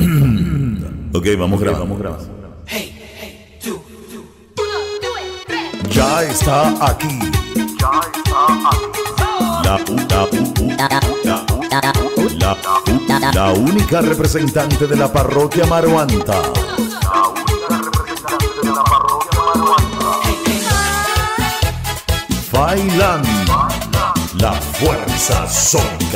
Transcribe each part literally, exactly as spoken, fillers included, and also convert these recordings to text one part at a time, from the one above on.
Ok, vamos a grabar, vamos a grabar. Hey, hey, tú, tú. Ya está aquí. Ya está aquí. La, u- la, u- u- la, u- la, u- la única representante de la parroquia Maruanta. La única representante de la parroquia Maruanta. Failan, la fuerza sónica.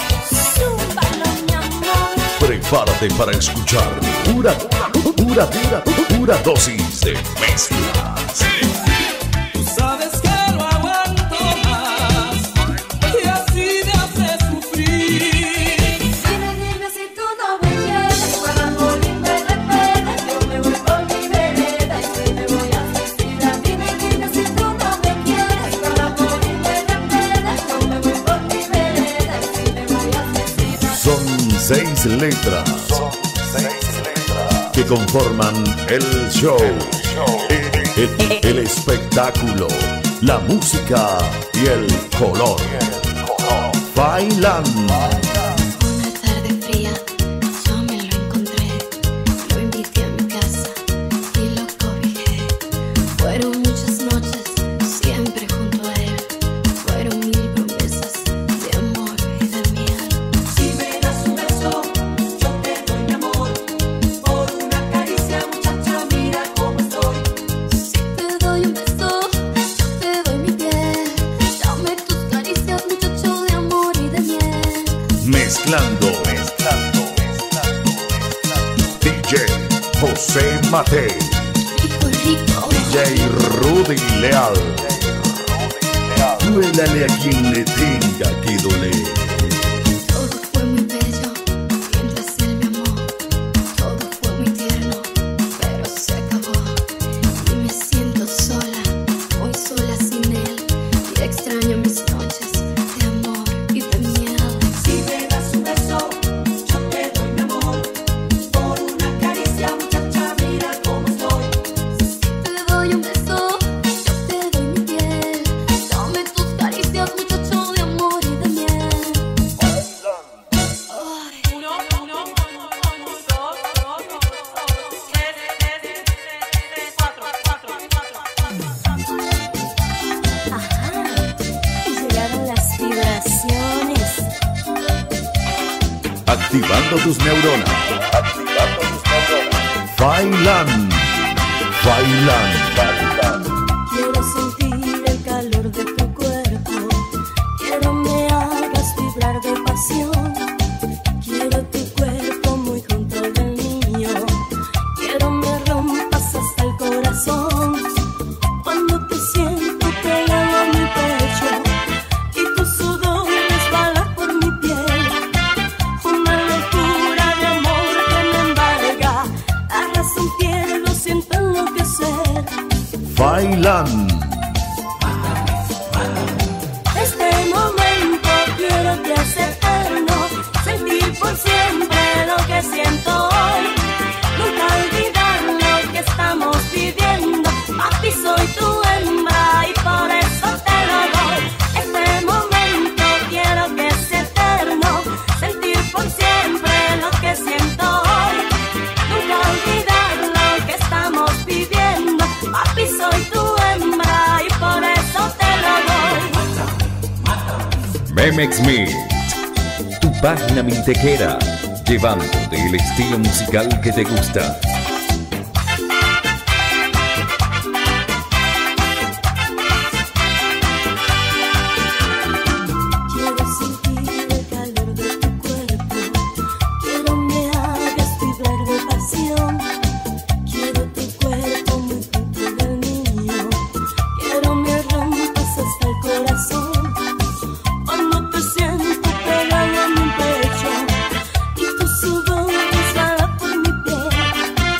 Prepárate para escuchar pura, pura, pura, pura dosis de mezclas. Tú sabes que no aguanto más y así me haces sufrir. Dime, dime si tú no me quieres para morirme de pena. Yo me voy por mi vereda y si me voy a suicidar. Dime, dime si tú no me quieres para morirme de pena. Yo me voy por mi vereda y si me voy a suicidar. Son seis letras Son seis letras. que conforman el show, el, el espectáculo, la música y el color. Failan, Una tarde fría, yo me lo encontré. Lo invité a mi casa y lo cobijé. Fueron muchas noches, siempre junto a él. Fueron mil promesas de amor y de miel. Si me das un beso, yo te doy mi amor. Por una caricia, muchacha, mira cómo estoy. Si te doy un beso, yo te doy mi piel. Dame tus caricias, muchacho de amor y de miel. mezclando, Mezclando, mezclando, mezclando. D J José Mate, Rico, rico. D J Rudy Leal. Duélale a quien le tenga que doler. Todo fue muy bello mientras él me amó. Todo fue muy tierno, pero se acabó. Y me siento sola, muy sola sin él. Y extraño mis noches de amor y de miel. Si me das un beso, yo te doy mi amor. Por una caricia, muchacha, mira cómo estoy. Te doy un beso, yo te doy mi piel. Dame tus caricias, muchacho de amor y de miel. Ay. Uno, uno, dos, dos, tres, tres, tres, cuatro, cuatro, cuatro. Ajá, y llegaron las vibraciones. Activando tus neuronas. Activando tus neuronas. Failan, Failan. Quiero sentir el calor de tu cuerpo. Quiero me hagas vibrar de pasión. Quiero tu cuerpo muy junto del mío. Quiero me rompas hasta el corazón. Cuando te siento pegado a mi pecho y tu sudor resbala por mi piel. Una locura de amor que me embarga. La razón pierdo, siento enloquecer. Failan, Este momento quiero que sea eterno, sentir por siempre lo que siento hoy, nunca olvidar lo que estamos viviendo. Papi, soy tu hembra y por eso te lo doy. Este momento quiero que sea eterno, sentir por siempre lo que siento hoy, nunca olvidar lo que estamos viviendo. Papi, soy tu hembra y por eso te lo doy. Memex Mix, tu página mintequera, llevándote el estilo musical que te gusta. Quiero sentir el calor de tu cuerpo. Quiero me hagas vibrar de pasión. Quiero tu cuerpo muy junto del mío. Quiero me rompas hasta el corazón. Cuando te siento pegado a mi pecho y tu sudor resbala por mi piel.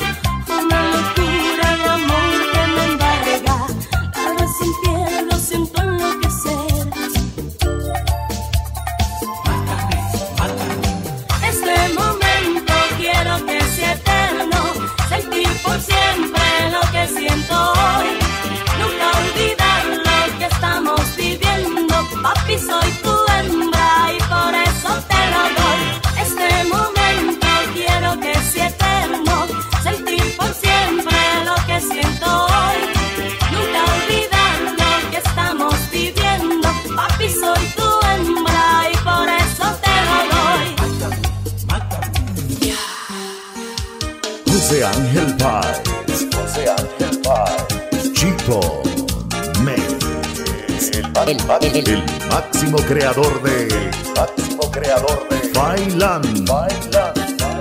José Ángel Páez, José Ángel Páez, Chico Mix, el, el, el, el máximo creador de, el máximo creador de Bailan, Bailan.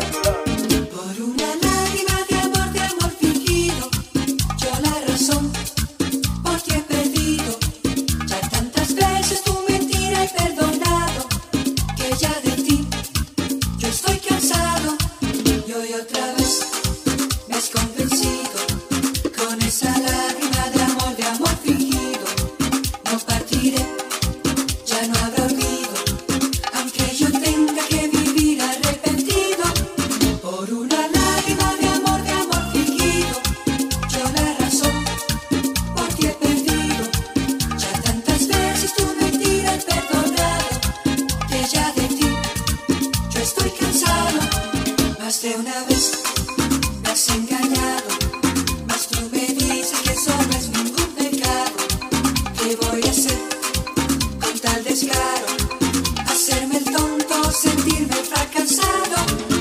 Por una lágrima de amor, de amor fingido, yo la razón por ti he perdido. Ya tantas veces tu mentira he perdonado, que ya de ti yo estoy cansado. Y hoy otra vez me has convencido con esa lágrima de amor, de amor fingido. No partiré, ya no habrá olvido, aunque yo tenga que vivir arrepentido. Por una lágrima de amor, de amor fingido, yo la razón por ti he perdido. Ya tantas veces tu mentira he perdonado, que ya de ti yo estoy cansado. Más de una vez me has engañado, mas tú me dices que eso no es ningún pecado. ¿Qué voy a hacer con tal descaro? Hacerme el tonto, sentirme fracasado.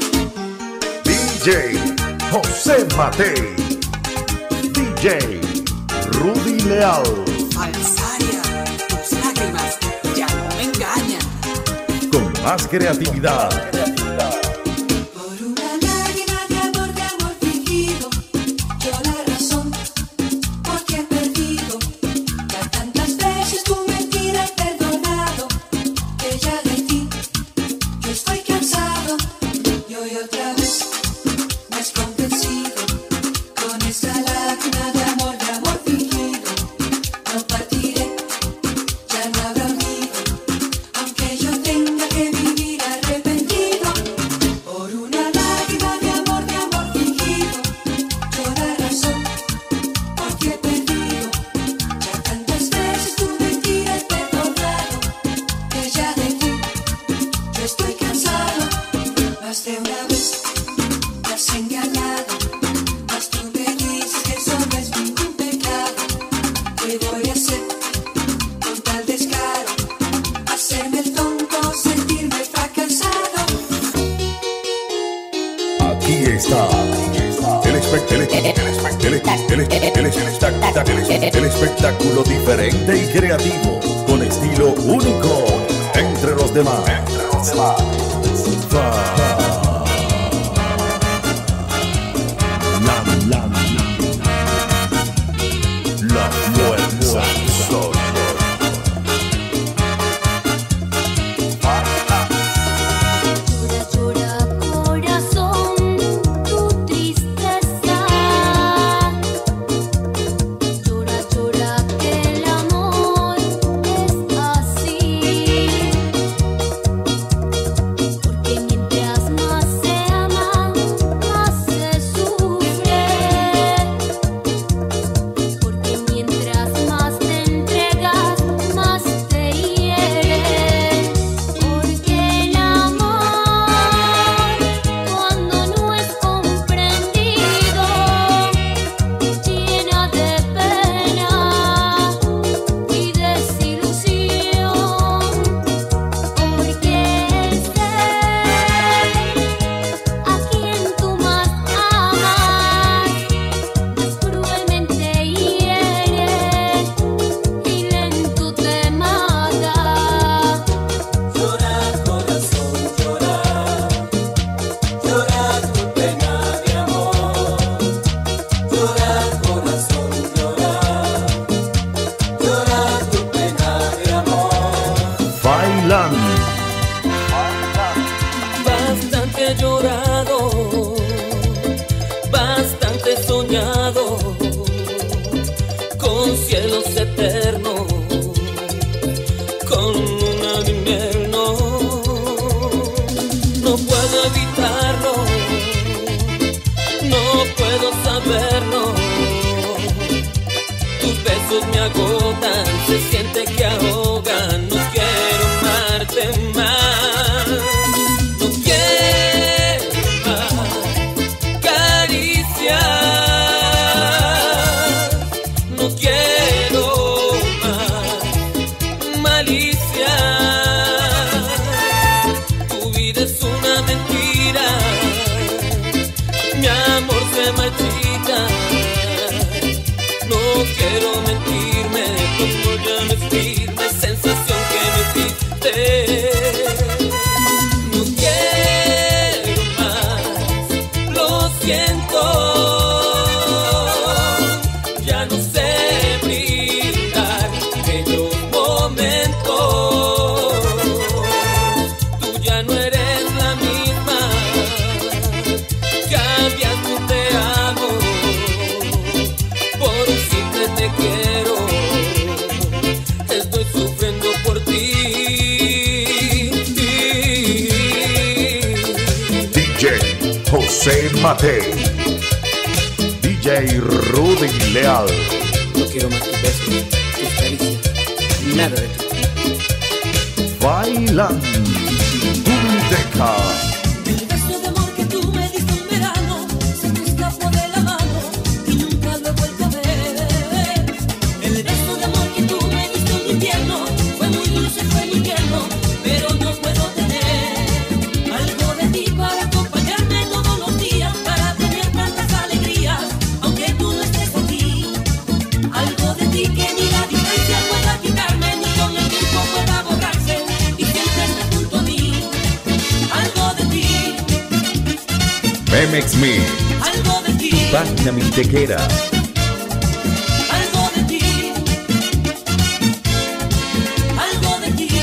D J José Matei, D J Rudy Leal, Falsaria, tus lágrimas ya no me engañan. con más creatividad. Por una lágrima de amor, de amor fingido, yo la razón por ti he perdido. Ya tantas veces tu mentira he perdonado, que ya de ti yo estoy cansado. Y hoy otra vez me has convencido con esa lágrima de amor, de amor fingido. No partiré, ya no habrá olvido, aunque yo tenga que vivir arrepentido. Por una lágrima de amor, de amor fingido, yo la razón por ti he perdido. Ya tantas veces tu mentira he perdonado, que ya de ti yo estoy cansado. Más de una vez me has engañado, mas tú me dices que eso no es ningún pecado. ¿Qué voy a hacer con tal descaro? Hacerme el tonto, sentirme fracasado. Aquí está el, espe- el, el, el, espe- el, el, el, el espectáculo, el espectáculo diferente y creativo, con estilo único entre los demás. Va. La, la, la fuerza soy. Llora, llora, corazón, tu tristeza. Llora, llora, que el amor es así. Porque mientras más se ama, más se sufre. Porque mientras más te entregas, más te hieren. Porque el amor, cuando no es comprendido, llena de pena y desilusión. Porque el ser a quien tú más amas, más cruelmente hiere y lento te mata. Llora, corazón, llora, llora tu pena de amor. Llora, corazón, llora, llora tu pena de amor. Bailan. Bastante he llorado, bastante soñado, con cielos eternos, con luna de invierno. No puedo evitarlo, no puedo saberlo. Tus besos me agotan, se siente que ahogan. No quiero amarte más, no quiero más caricias, no quiero más malicia. Tu vida es una mentira, mi amor se José Matei, D J Rudy Leal. No quiero más tus besos, tus caricias, nada de ti. Bailan Tunteca. El beso de amor que tú me diste un verano se me escapó de la mano y nunca lo he vuelto a ver. El beso de amor que tú me diste un invierno fue muy dulce, fue muy tierno, pero no puedo tener algo de ti para acompañarme todos los días, para tener tantas alegrías, aunque tú no estés aquí. Algo de ti que ni la distancia pueda quitarme, ni con el tiempo pueda borrarse, y siempre estés junto a mí. Algo de ti, Memex Mix, algo de ti, página mintequera. algo de ti, algo de ti.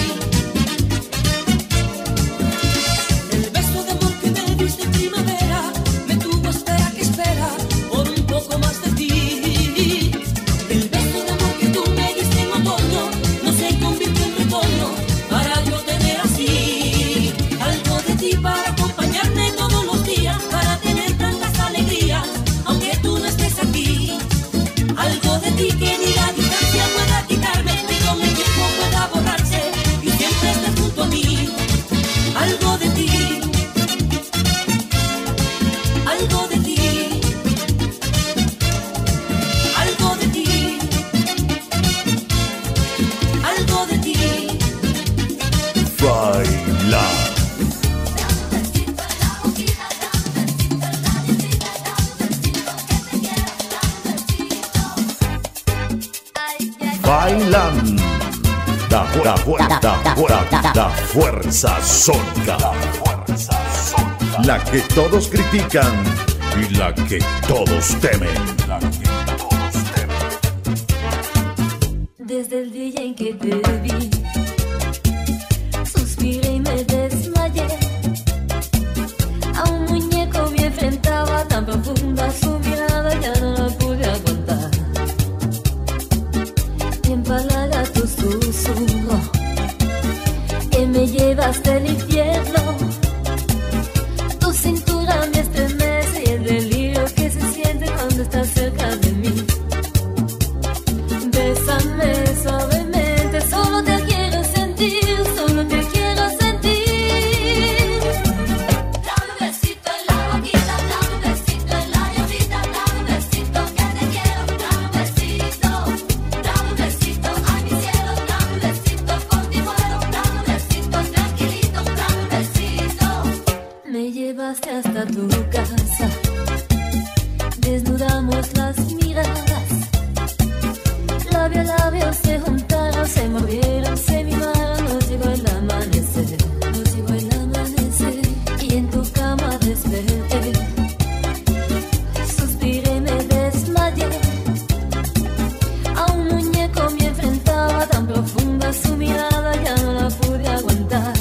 El beso de amor que me diste en primavera me tuvo espera que espera por un poco más de ti. El beso de amor que tú me diste en otoño no se convirtió en retoño para yo tener así algo de ti para acompañarme todos los días, para tener tantas alegrías, aunque tú no estés aquí. Algo de ti que ni la distancia pueda quitarme, ni con el tiempo pueda borrarse, y siempre estés junto a mí. Algo de ti, algo de ti, algo de ti, algo de ti. Bailan. Bailan. Da, da, da, da, da, da fuerza sónica. La que todos critican y la que todos temen. La que todos temen. Desde el día en que te vi, suspiré y me desmayé. A un muñeco me enfrentaba, tan profunda su mirada, ya no la pude aguantar. Y empalaga tu susurro, que me llevaste al infierno. Tu cintura me estremece y el delirio que se siente cuando estás cerca de mí. Bésame suavemente, solo te quiero sentir, solo te quiero sentir. Dame un besito en la boquita, dame un besito en la llavita, dame un besito que te quiero, dame un besito, dame un besito, ay mi cielo, dame un besito, por ti muero, dame un besito tranquilito, dame un besito. Me llevaste hasta tu casa, desnudamos las miradas. Labio a labio se juntaron, se movieron, se mimaron, nos llegó el amanecer, nos llegó el amanecer, y en tu cama desperté, suspiré y me desmayé. A un muñeco me enfrentaba, tan profunda su mirada, ya no la pude aguantar.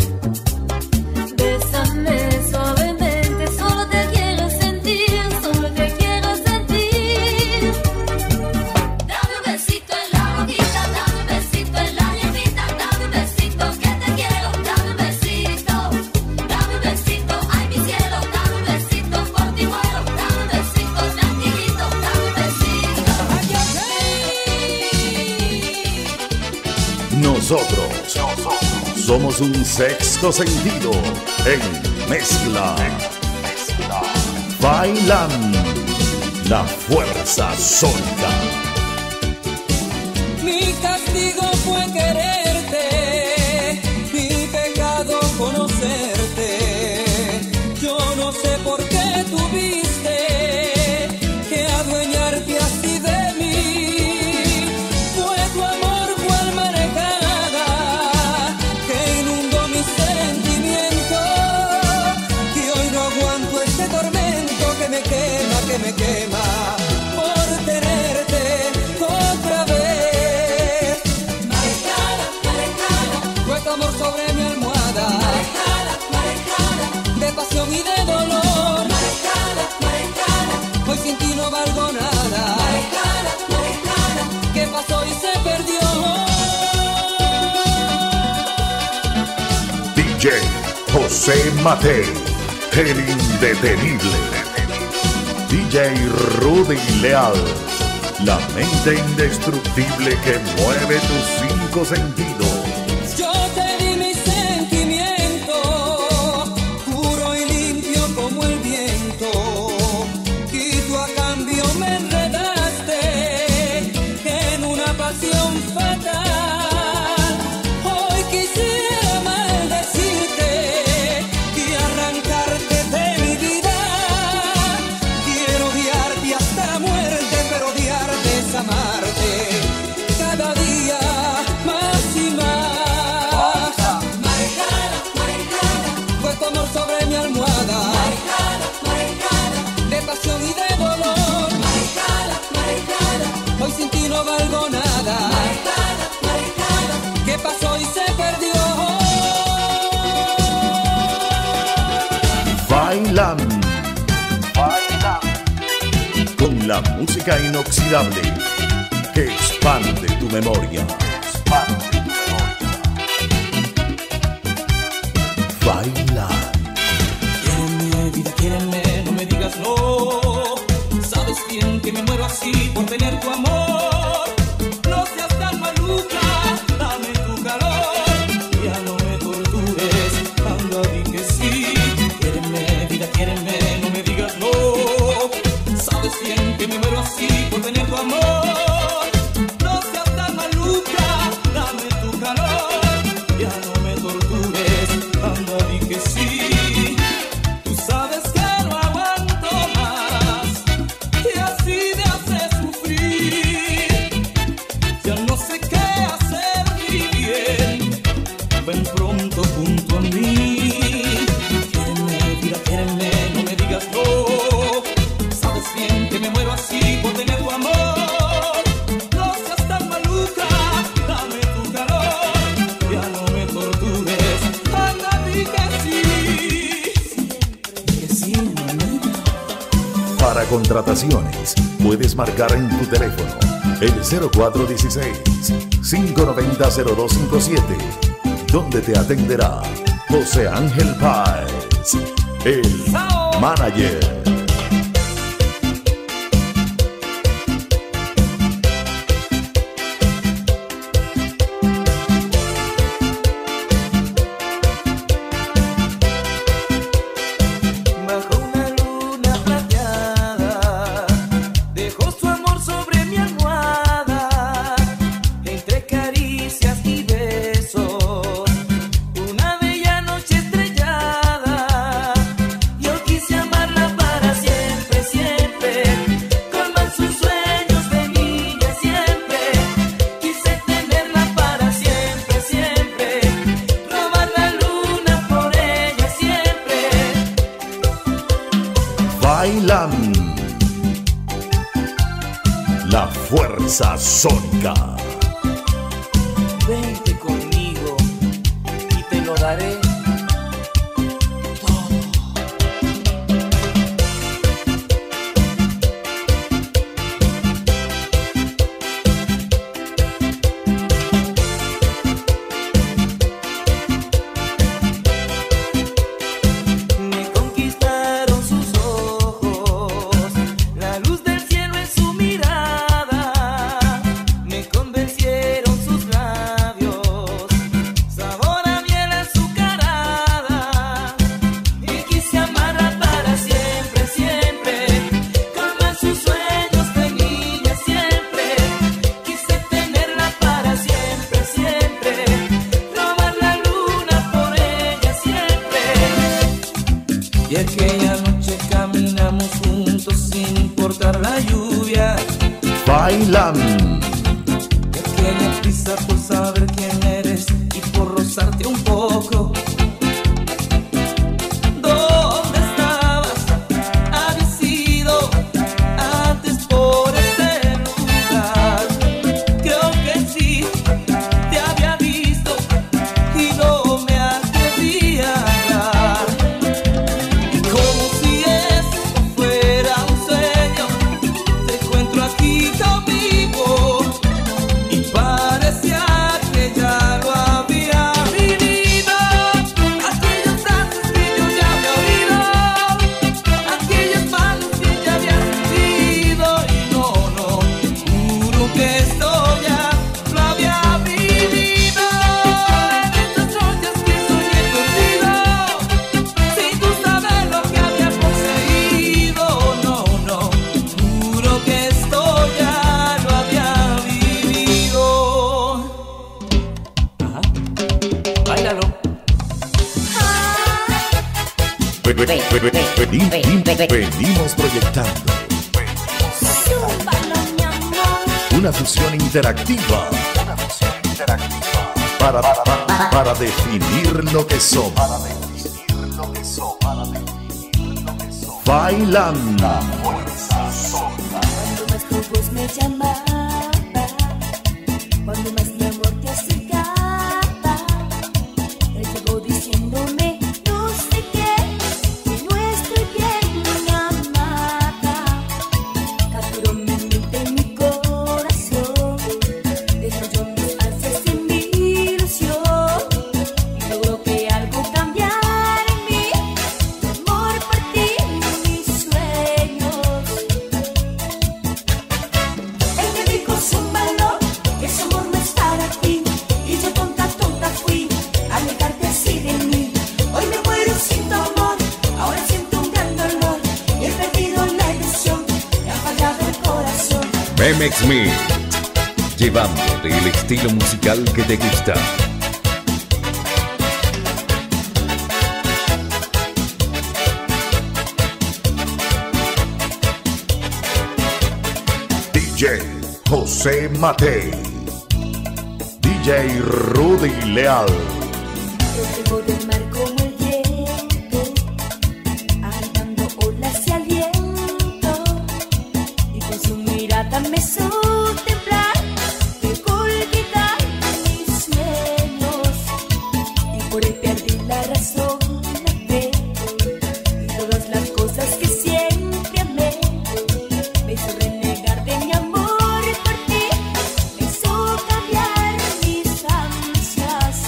Bésame suavemente, solo te quiero sentir, solo te quiero sentir. Dame un besito en la boquita, dame un besito en la llavita, dame un besito que te quiero, dame un besito, dame un besito, ay mi cielo, dame un besito, por ti muero, dame un besito tranquilito, dame un besito. Nosotros somos un sexto sentido en mezcla. Bailan. La fuerza sónica. Mi castigo fue quererte, mi pecado conocerte. Yo no sé por qué tuviste que adueñarte así de mí. Fue tu amor, fue alma negada que inundó mis sentimientos. Y hoy no aguanto este tormento que me quema, que me quema por tenerte otra vez. Marejada, marejada, fue tu amor sobre mi almohada. Marejada, marejada, de pasión y de dolor. Marejada, marejada, hoy sin ti no valgo nada. Marejada, marejada, ¿qué pasó y se perdió? D J José Matei, el indetenible D J Rudy Leal, la mente indestructible que mueve tus cinco sentidos. Yo te di mi sentimiento, puro y limpio como el viento, y tú a cambio me enredaste en una pasión fatal. Hoy quisiera maldecirte y arrancarte de mi vida. Quiero odiarte hasta la muerte, pero odiarte es amarte cada día más y más. Maricana, maricana, Fue tu amor sobre mi almohada, maricana, maricana, de pasión y de dolor. maricana, maricana, Hoy sin ti no valgo nada. maricana, maricana. ¿Qué pasó y se perdió? Bailan. Con la música inoxidable que expande tu memoria. Baila. Quiéreme, vida, quiéreme, no me digas no. Sabes bien que me muero así por tener tu amor. No seas tan maluca, dame tu calor. Ya no me tortures, anda, di que sí. Quiéreme, vida, quiéreme, no me digas no. Sabes bien que me muero así por tener tu amor. No seas tan maluca, dame tu calor. Ya no me tortures, anda, di que sí. Tú sabes que no aguanto más, que así me haces sufrir. Ya no sé qué hacer ni bien, ven pronto junto a mí. Quiéreme, vida, quiéreme, no me digas no. Sabes bien que me muero así por tener tu amor. No seas tan maluca, dame tu calor. Ya no me tortures, anda, di que sí. Que sí, mamita. Para contrataciones, puedes marcar en tu teléfono el cero cuatro uno seis, cinco nueve cero, cero dos cinco siete, donde te atenderá José Ángel Páez, el manager. Bajo una luna plateada, dejó su amor sobre mi almohada, entre caricias y besos, una bella noche estrellada. Yo quise amarla para siempre, siempre, colmar sus sueños de niña siempre. Quise tenerla para siempre, siempre, robar la luna por ella siempre. Bailan. La fuerza sónica. Vente conmigo y te lo daré todo. Me conquistaron sus ojos, la luz del cielo en su mirada. Me convencieron sus labios, sabor a miel azucarada. Y quise amarla para siempre, siempre, colmar sus sueños de niña siempre. Quise tenerla para siempre, siempre, robar la luna por ella siempre. Y aquella noche caminamos juntos sin importar la lluvia. Bailan. Y aquella prisa por saber quién eres y por rozarte un poco. ¿Dónde estabas? Habías ido antes por este lugar. Creo que sí, te había visto y no me atreví a hablar. Como si esto fuera un sueño, te encuentro aquí conmigo y parecía que ya Venimos proyectando Zúmbalo, mi amor. una fusión interactiva para, para, para definir lo que somos. Bailando. Cuando más tu voz me llamaba, cuando más mi amor te acercaba, él llegó diciéndome, no sé qué, que no estoy bien, mi amada. Capturó mi mente y mi corazón, destruyó mis ansias y mi ilusión, y logró que algo cambiara en mí, tu amor por ti, mis sueños. Él me dijo, zúmbalo, que ese amor no es para ti. Y yo tonta, tonta fui, a alejarte así de mí. Hoy me muero sin tu amor, ahora siento un gran dolor. Y he perdido la ilusión, me ha fallado el corazón. Memex Mix, llevándote el estilo musical que te gusta. D J José Matei, D J Rudy Leal, Reflejo del mar como el viento, agitando olas y aliento, y con su mirada me hizo temblar, dejó olvidar mis sueños, y por él perdí la razón, la fe, y todas las cosas que siempre amé, me hizo renegar de mi amor por ti, me hizo cambiar mis ansias.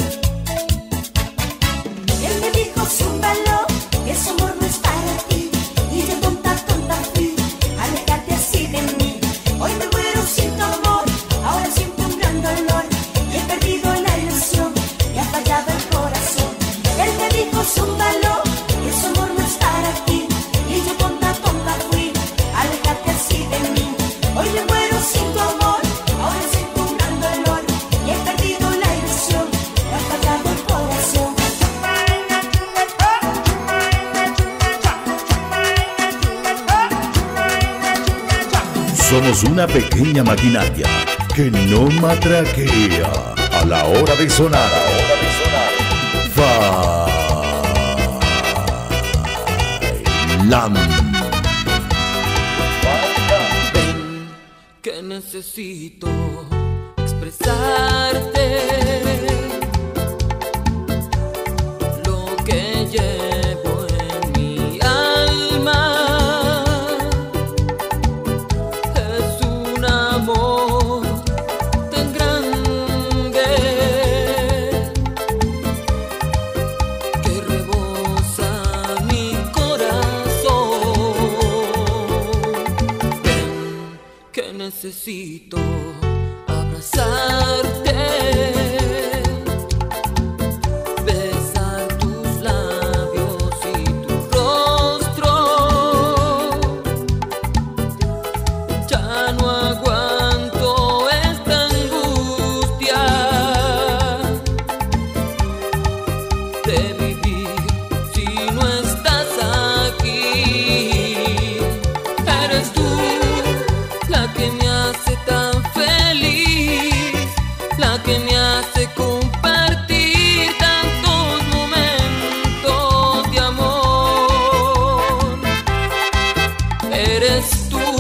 Él me dijo, zúmbalo, que ese amor no es para ti. Y yo tonta, tonta fui, a alejarte así de mí. Hoy me muero sin tu amor, ahora siento un gran dolor. Y he perdido la ilusión, y ha fallado el corazón. Él me dijo, zúmbalo, que ese amor no es para ti. Y yo tonta, tonta fui, a alejarte así de mí. Hoy me muero sin tu amor, ahora siento un gran dolor. Y he perdido la ilusión, y ha fallado el corazón. somos una pequeña maquinaria que no matraquea a la hora de sonar. Bailando. Ven, que necesito expresarte lo que llevo en mi alma. Es un amor tan grande que rebosa mi corazón. Ven, que necesito abrazarte, besar tus labios y tu rostro. Ya no aguanto esta angustia de vivir si no estás aquí. Eres tú la que me hace tan feliz, la que me hace compartir tantos momentos de amor. Eres tú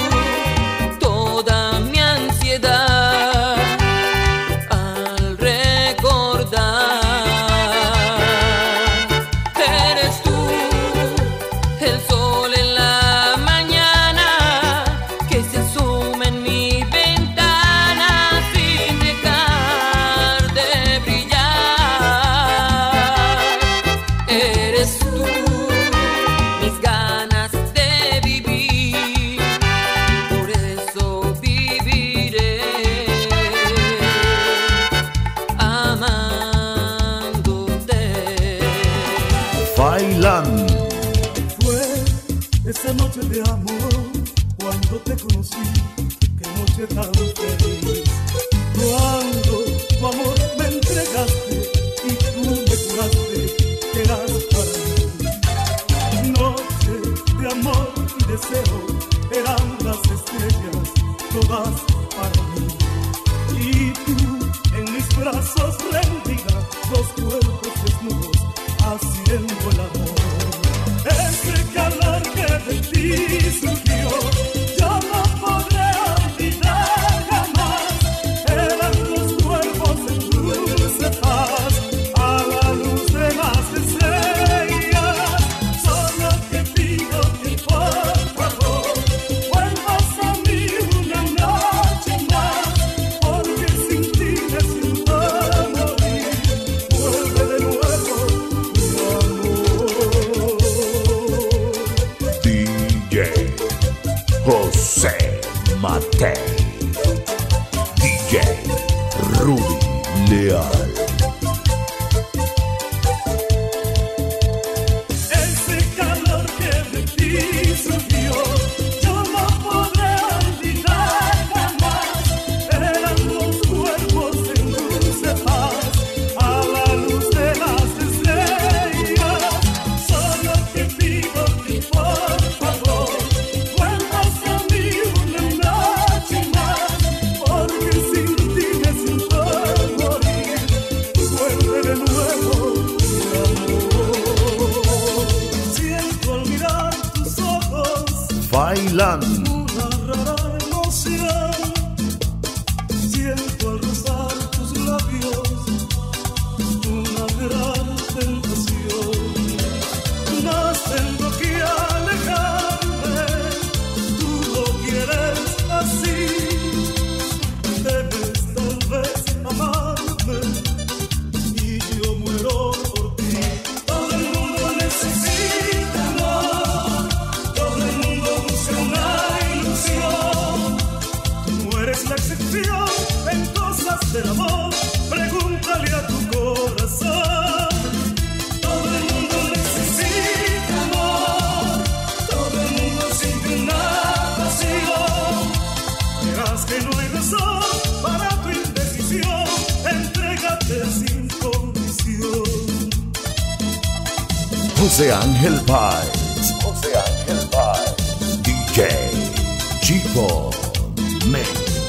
toda mi ansiedad al recordar. Eres tú el sol en la mañana que se asoma en mi ventana sin dejar de brillar. Eres tú mis ganas de vivir, por eso viviré amándote. Bailando. Fue esa noche de amor cuando te conocí, qué noche tan feliz. Cuando tu amor me entregaste y tú me juraste que eras para mí. Noche deseo eran las estrellas, todas para mí. Y tú en mis brazos rendida, los cuerpos desnudos haciendo el amor. Ese calor que de ti surgió, yo no podré olvidar jamás. Eran los cuerpos en dulce paz, a la luz de las estrellas. Solo te pido que por favor vuelvas a mí una noche más, porque sin ti me siento morir. Vuelve de nuevo, mi amor. D J José Matei, D J Rudy Leal. Ese calor que de ti surgió, yo no podré olvidar jamás. Eran los cuerpos en dulce paz, a la luz de las estrellas. Solo te pido que por favor vuelvas a mí una noche más, porque sin ti me siento morir. Vuelve de nuevo, mi amor. Siento al mirar tus ojos Bailan, una rara emoción. Siento al rozar tus labios una gran tentación. Mas tengo que alejarme, tú lo quieres así. Debes tal vez amarme y yo muero por ti. Todo el mundo necesita amor, todo el mundo busca una ilusión. Tú eres la excepción en cosas del amor, pregúntale a tu corazón. Todo el mundo necesita amor, todo el mundo siente una pasión. Verás que no hay razón para tu indecisión, entrégate sin condición. José Ángel Páez, José Ángel Páez, D J Chico Mix.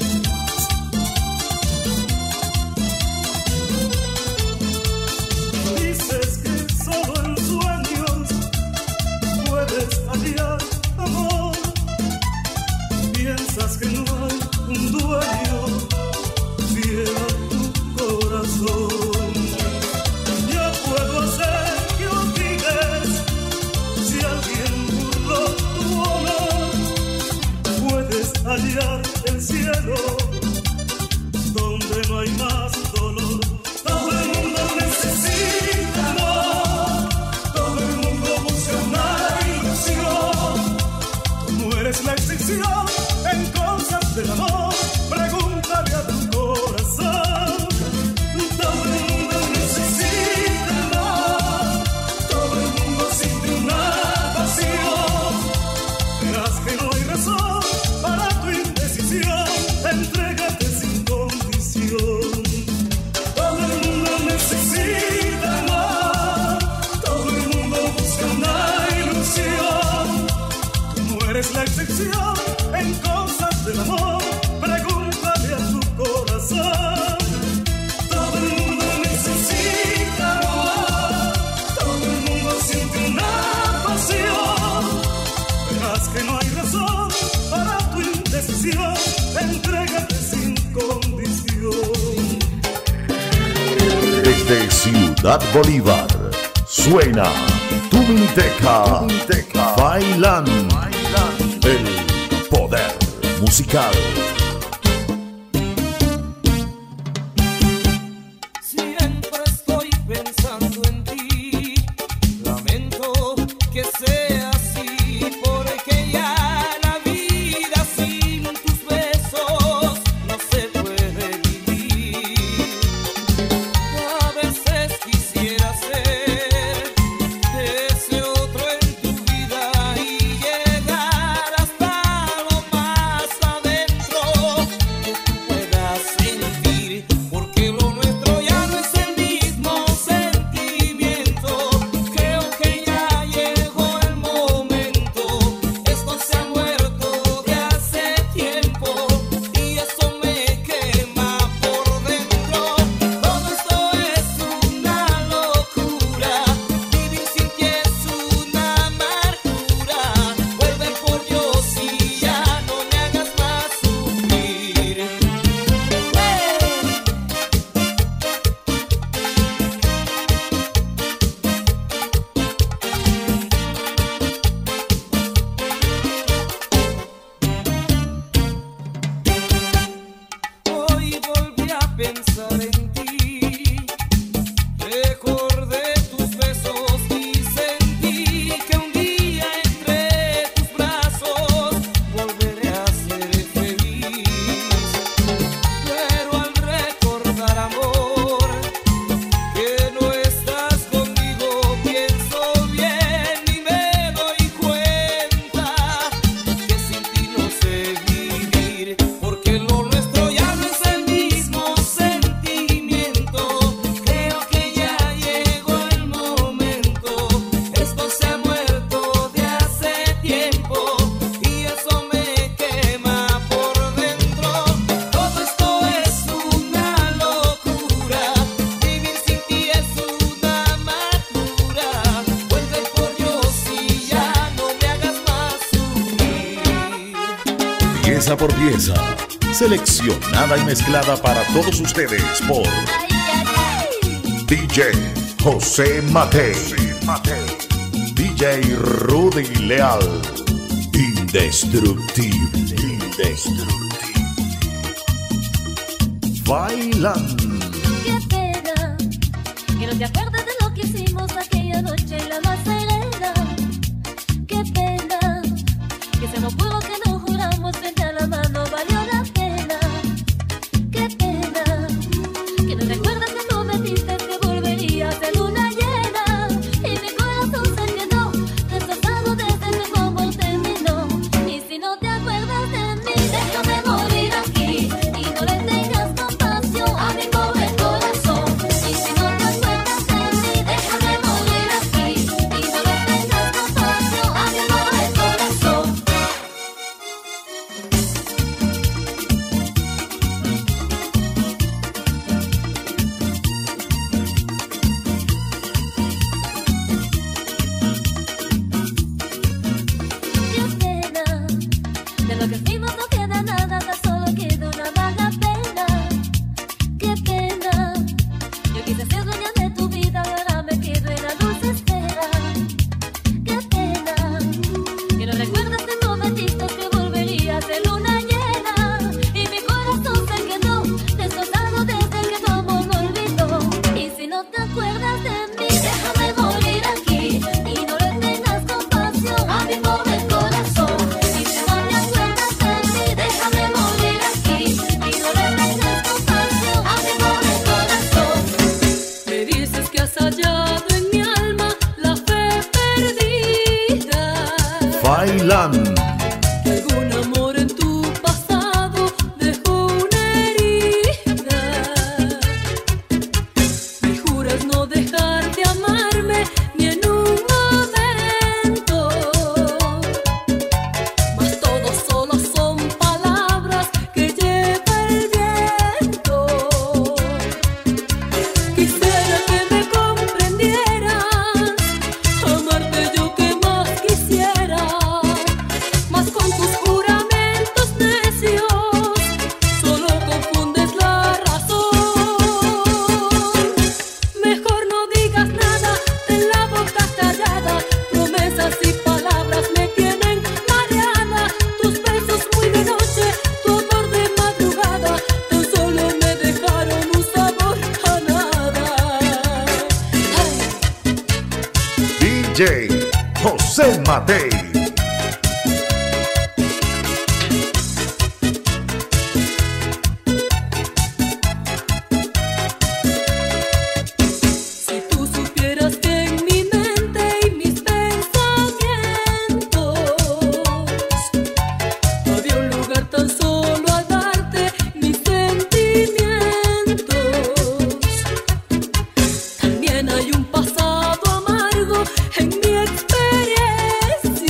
Dices que solo en sueños puedes hallar amor. Piensas que no hay un dueño fiel a tu corazón. Yo puedo hacer que olvides si alguien burló tu honor. Puedes hallar el cielo donde no hay más dolor. Todo el mundo necesita amor, todo el mundo busca una ilusión. Tú no eres la excepción en cosas del amor, pregúntale a tu corazón. Todo el mundo necesita amor, todo el mundo siente una pasión. Verás que no hay razón para tu indecisión, entrégate sin condición. Todo el mundo necesita amor, todo el mundo busca una ilusión. Tú no eres la excepción en cosas del amor, pregúntale a tu corazón. Todo el mundo necesita amor, todo el mundo siente una pasión. Verás que no hay razón para tu indecisión, entrégate sin condición. Desde Ciudad Bolívar suena tu Minteca, Bailan, el poder musical. Siempre estoy pensando en ti. Lamento que sea así, porque ya la vida sin tus besos no se puede vivir. A veces quisiera ser ese otro en tu vida y llegar hasta lo más adentro. pieza por pieza, seleccionada y mezclada para todos ustedes por D J José Matei, D J Rudy Leal, indestructible, indestructible. Bailando. Qué pena que no te acuerdes de lo que hicimos aquella noche en la Macarena. Qué pena que se nos juró que no juramos frente a la mano valió la pena. Qué pena que no recuerdas que tú me dijiste que volverías de luna llena y mi corazón se quedó destrozado desde que tu amor terminó. Y si no te acuerdas de mí, déjame morir aquí y no le tengas compasión a mi pobre corazón. Y si no te acuerdas de mí, déjame morir aquí y no le tengas compasión a mi pobre corazón. Qué pena, de lo que fuimos no queda nada, tan solo queda una vaga pena. Qué pena, yo quise ser dueña de tu vida, ahora me quedo en la dulce espera. Qué pena, que no recuerdas que tú me dijiste que volverías de luna llena y mi corazón se quedó destrozado desde que tu amor me olvidó. Y si no te acuerdas de mí, déjame morir aquí y no le tengas compasión a mi pobre corazón. Y si no te acuerdas de mí, déjame morir aquí y no le tengas compasión a mi pobre corazón. Me dices que has hallado en mi alma la fe perdida. Bailando. Que algún amor en tu pasado dejó una herida. Me juras no dejar de amarme ni en un momento. Mas todo solo son palabras que lleva el viento. Quisiera que me comprendieras, amarte yo que más quisiera. Mas con tus juramentos necios solo confundes la razón. Mejor no digas nada, ten la boca callada. Promesas y palabras me tienen mareada. Tus besos muy de noche, tu amor de madrugada, tan solo me dejaron un sabor a nada. Ay. D J José Matei. Si tú supieras que en mi mente y mis pensamientos había un lugar tan solo a darte mis sentimientos. También hay un pasado amargo en mi experiencia.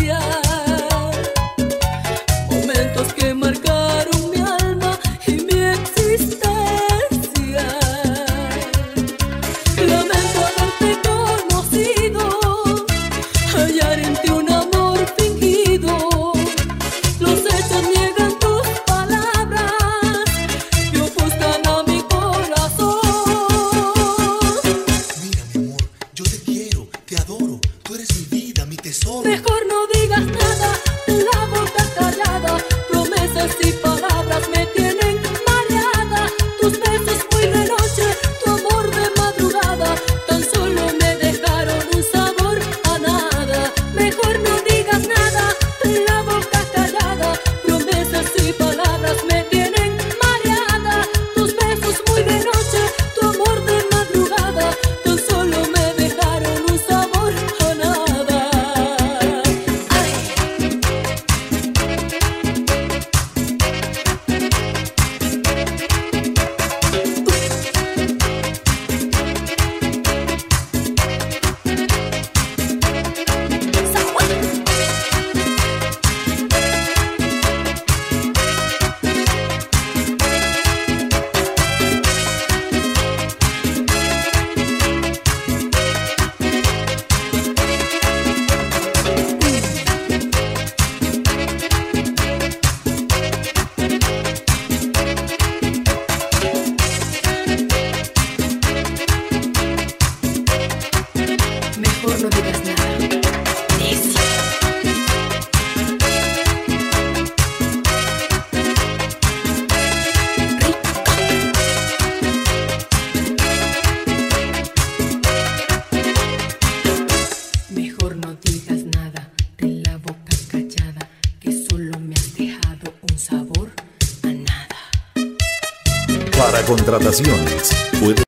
contrataciones. Puede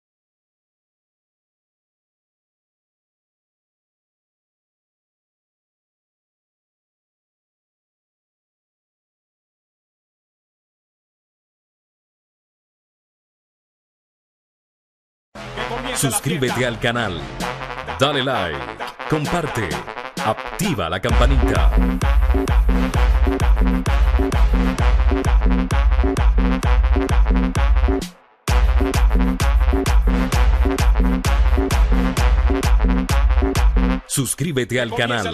Suscríbete al canal, dale like, comparte, activa la campanita. Suscríbete al canal.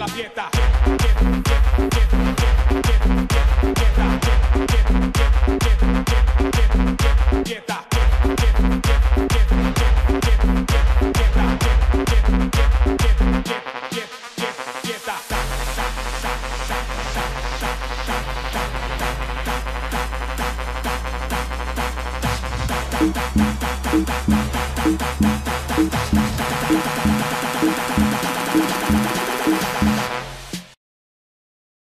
Thank you.